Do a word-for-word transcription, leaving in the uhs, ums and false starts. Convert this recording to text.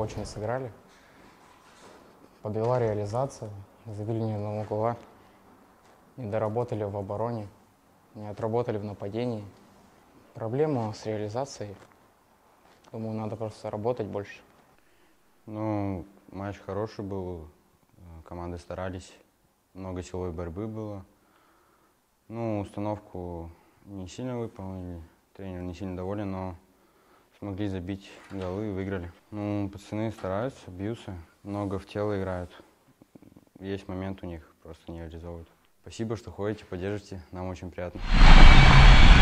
очень сыграли. Подвела реализация, забили не на гола, не доработали в обороне, не отработали в нападении. Проблема с реализацией. Думаю, надо просто работать больше. Ну, матч хороший был, команды старались, много силовой борьбы было. Ну, установку не сильно выполнили, тренер не сильно доволен, но смогли забить голы и выиграли. Ну, пацаны стараются, бьются, много в тело играют. Есть момент у них, просто не реализовывают. Спасибо, что ходите, поддержите, нам очень приятно.